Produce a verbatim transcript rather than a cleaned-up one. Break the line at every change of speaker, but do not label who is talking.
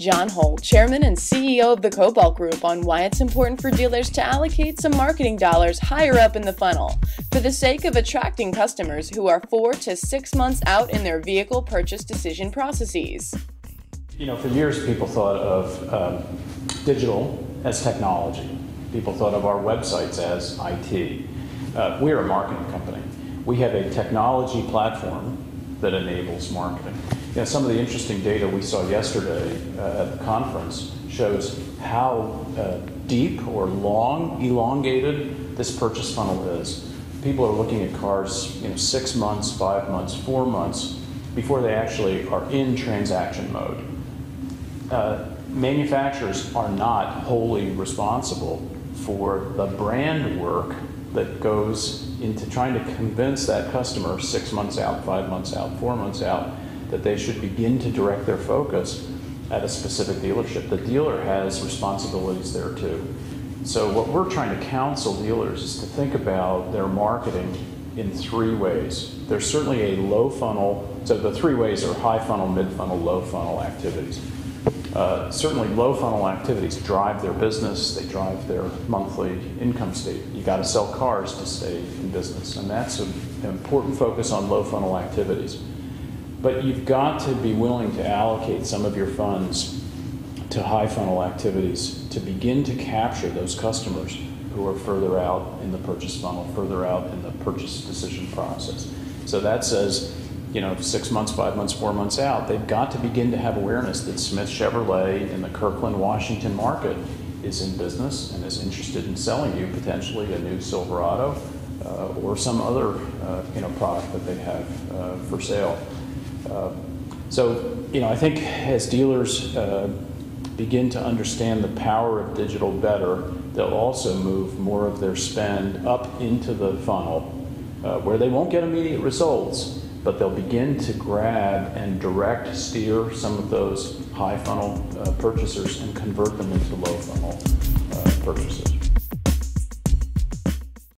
John Holt, Chairman and C E O of the Cobalt Group, on why it's important for dealers to allocate some marketing dollars higher up in the funnel for the sake of attracting customers who are four to six months out in their vehicle purchase decision processes.
You know, for years people thought of um, digital as technology. People thought of our websites as I T. Uh, we're a marketing company. We have a technology platform that enables marketing. You know, some of the interesting data we saw yesterday uh, at the conference shows how uh, deep or long, elongated this purchase funnel is. People are looking at cars, you know, six months, five months, four months before they actually are in transaction mode. Uh, manufacturers are not wholly responsible for the brand work that goes into trying to convince that customer six months out, five months out, four months out, that they should begin to direct their focus at a specific dealership. The dealer has responsibilities there too. So what we're trying to counsel dealers is to think about their marketing in three ways. There's certainly a low funnel, so the three ways are high funnel, mid funnel, low funnel activities. Uh, certainly low funnel activities drive their business, they drive their monthly income statement. You got to sell cars to stay in business, and that's a, an important focus on low funnel activities. But you've got to be willing to allocate some of your funds to high funnel activities to begin to capture those customers who are further out in the purchase funnel, further out in the purchase decision process. So that says, you know, six months, five months, four months out, they've got to begin to have awareness that Smith Chevrolet in the Kirkland, Washington market is in business and is interested in selling you potentially a new Silverado uh, or some other, uh, you know, product that they have uh, for sale. Uh, so, you know, I think as dealers uh, begin to understand the power of digital better, they'll also move more of their spend up into the funnel uh, where they won't get immediate results, but they'll begin to grab and direct steer some of those high funnel uh, purchasers and convert them into low funnel uh, purchasers.